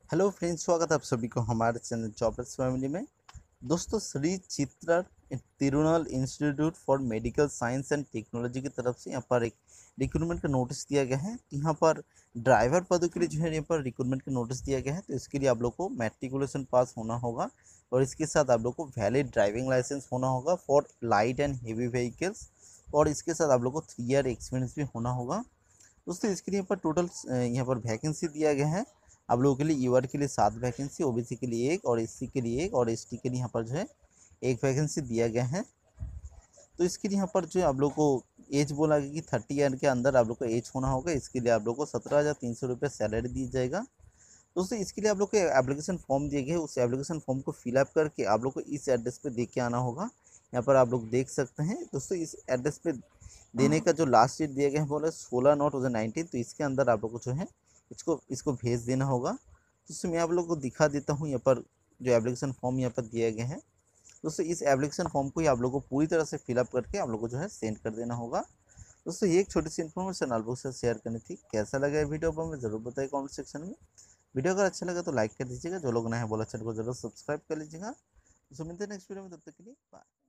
Hello friends, स्वागत है आप सभी को हमारे चैनल जॉबर्स फैमिली में। दोस्तों, Shri Chitra Tirunal Institute for Medical Science and Technology की तरफ से यहाँ पर एक रिक्रूटमेंट का नोटिस दिया गया है। यहाँ पर ड्राइवर पदों के लिए जो है यहाँ पर रिक्रूटमेंट का नोटिस दिया गया है। तो इसके लिए आप लोग को मैट्रिकुलेशन पास होना होगा और इसके साथ आप लोग को वैलिड ड्राइविंग लाइसेंस होना होगा for light and heavy vehicles, और इसके साथ आप लोग को 3 ईयर एक्सपीरियंस भी होना होगा। दोस्तों, इसके लिए यहाँ पर टोटल यहाँ पर वैकेंसी दिया गया है आप लोगों के लिए। यूआर के लिए 7 वैकेंसी, ओबीसी के लिए 1 और एससी के लिए 1 और एसटी के लिए यहाँ पर जो है 1 वैकेंसी दिया गया है। तो इसके लिए यहाँ पर जो है आप लोग को एज बोला गया कि 30 ईयर के अंदर आप लोग को एज होना होगा। इसके लिए आप लोग को 17,300 रुपये सैलरी दी जाएगा। दोस्तों, इसके लिए आप लोग को एप्लीकेशन फॉर्म दिए गए, उस एप्लीकेशन फॉर्म को फिलअप करके आप लोग को इस एड्रेस पे दे के आना होगा। यहाँ पर आप लोग देख सकते हैं। दोस्तों, इस एड्रेस पे देने का जो लास्ट डेट दिया गया है बोला 16/9/2019। तो इसके अंदर आप लोग को जो है इसको भेज देना होगा। दोस्तों, मैं आप लोग को दिखा देता हूँ यहाँ पर जो एप्लीकेशन फॉर्म यहाँ पर दिया गया है। दोस्तों, इस एप्लीकेशन फॉर्म को ही आप लोग को पूरी तरह से फिलअप करके आप लोग को जो है सेंड कर देना होगा। दोस्तों, ये एक छोटी सी इन्फॉर्मेशन आप लोग से शेयर करनी थी। कैसा लगा ये वीडियो पर हमें ज़रूर बताइए कमेंट सेक्शन में। वीडियो अगर अच्छा लगा तो लाइक कर दीजिएगा, जो लोग नए हैं बोला चैनल को जरूर सब्सक्राइब कर लीजिएगा। तो मिलते हैं नेक्स्ट वीडियो में, तब तक के लिए बाय।